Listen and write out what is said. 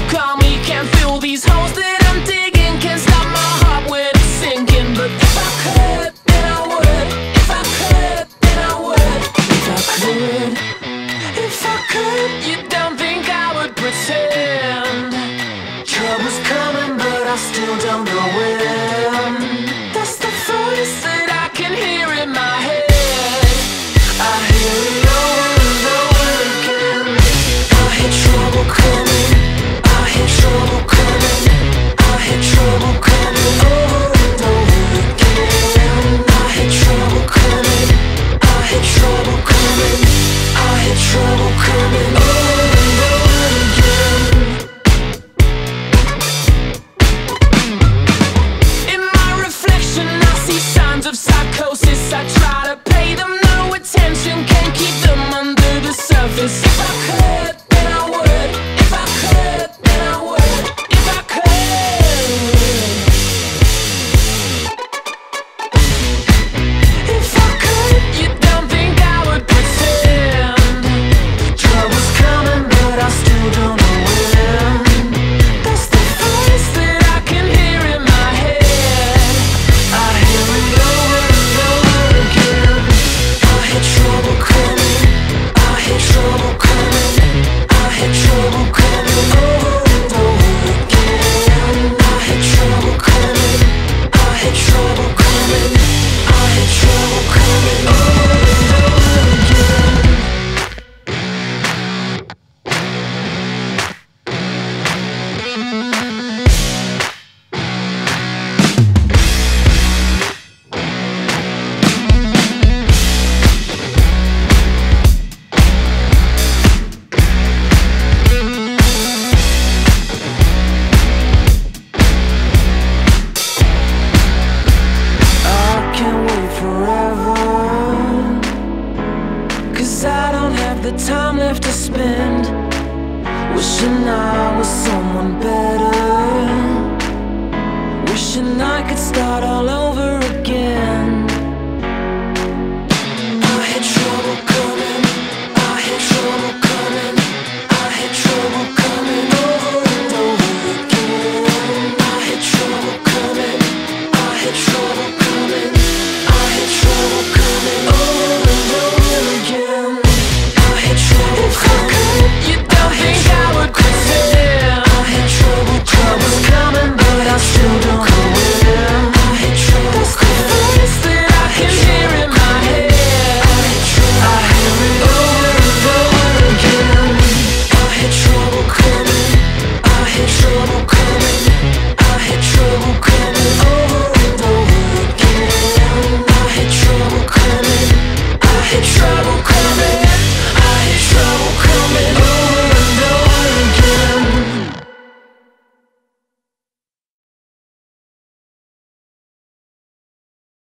call me. Can't fill these holes that I'm digging. Can't stop my heart when it's sinking. But if I could, then I would. If I could, then I would. If I could, if I could. You don't think I would pretend trouble's coming, but I still don't know when. That's the voice that I can hear in my head. I hear it over and over again. I hear trouble coming, I hear trouble coming, I hear trouble coming over and over again. I hear trouble coming, I hear trouble coming, I hear trouble coming over and over again. In my reflection I see signs of psychosis. I try to pay them no attention, can't keep them under the surface. If I could, then I would. If I could, then I would. If I could. If I could, you don't think I would pretend trouble's coming, but I still don't know when. That's the voice that I can hear in my head. I hear it over and over again. I hear trouble coming, I hear trouble coming, I hear trouble coming over and over again. I hear trouble coming, I hear trouble coming, I hear trouble coming over and over again. I can't wait forever, 'cause I don't have the time left to spend wishing I was someone better, wishing I could start all over